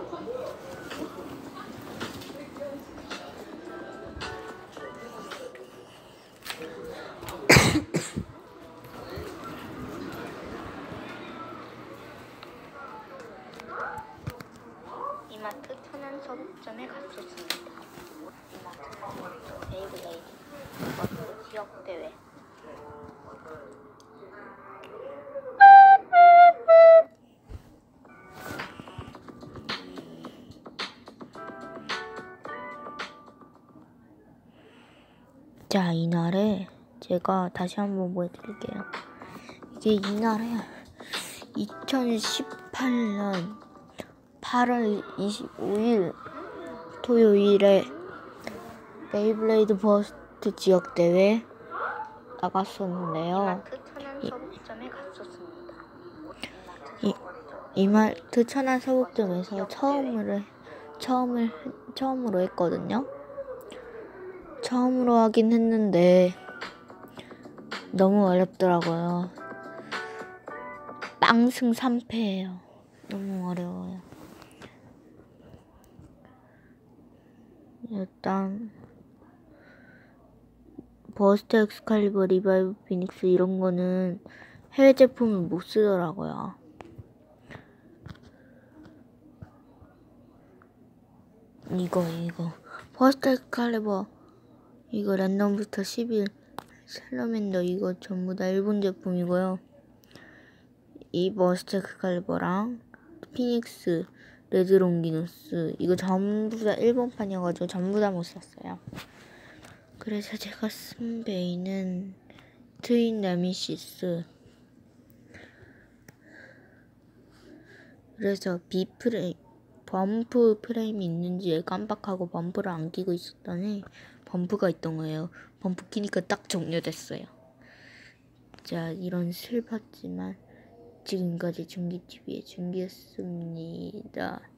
이마트 천안서북점에 갔었습니다. 이마트 베이블레이드 버스 지역대회. 자, 이날에 제가 다시 한번 보여드릴게요. 이게 이날에 2018년 8월 25일 토요일에 베이블레이드 버스트 지역대회 나갔었는데요. 이마트 천안서북점에서 처음으로 했거든요. 처음으로 하긴 했는데 너무 어렵더라고요. 빵승 3패예요. 너무 어려워요. 일단 버스트 엑스칼리버, 리바이브 피닉스 이런 거는 해외 제품을 못 쓰더라고요. 이거 버스트 엑스칼리버 이거 랜덤부터 11 셀러맨더 이거 전부 다 일본 제품이고요. 이 버스트 엑스칼리버랑 피닉스, 레드롱기누스 이거 전부 다 일본판이어가지고 전부 다 못 샀어요. 그래서 제가 쓴 베이는 트윈 네미시스. 그래서 범프 프레임이 있는지 깜빡하고 범프를 안 끼고 있었더니 범프가 있던 거예요. 범프 끼니까 딱 종료됐어요. 자, 이런 슬펐지만 지금까지 중기TV의 중기였습니다.